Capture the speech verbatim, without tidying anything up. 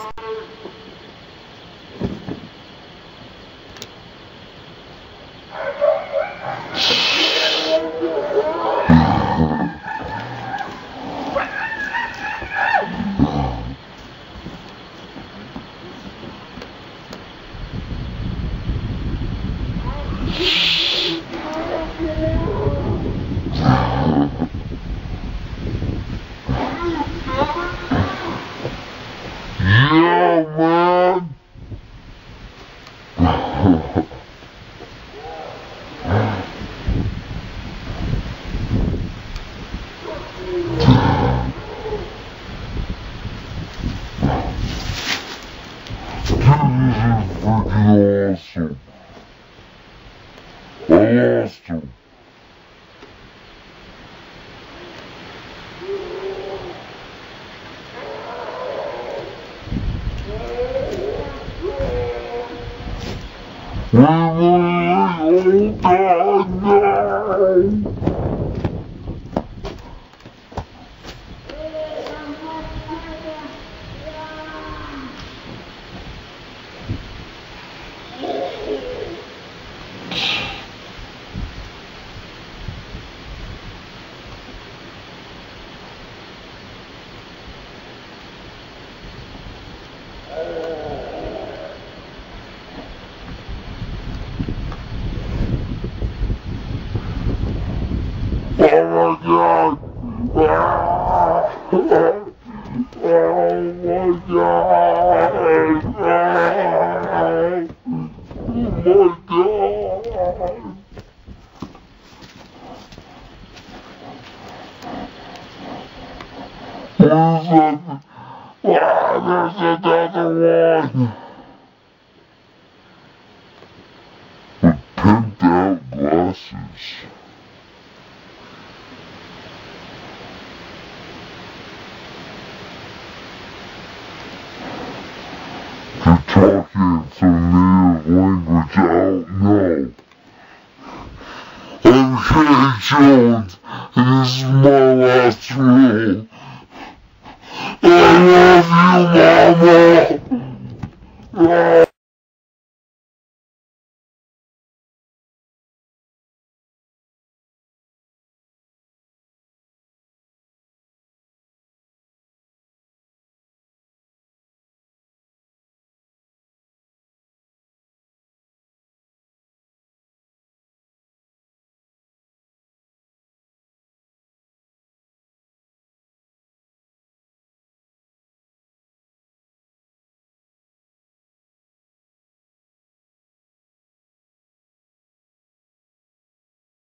Yeah, man. This is freaking awesome. I lost him. We will oh God, no! Oh my God! Ah! Oh my God! Ah! Oh my God! There's another one! With pimped out glasses. You're talking some native language I don't know. I'm Kenny Jones, and this is my last rule. I love you, Mama!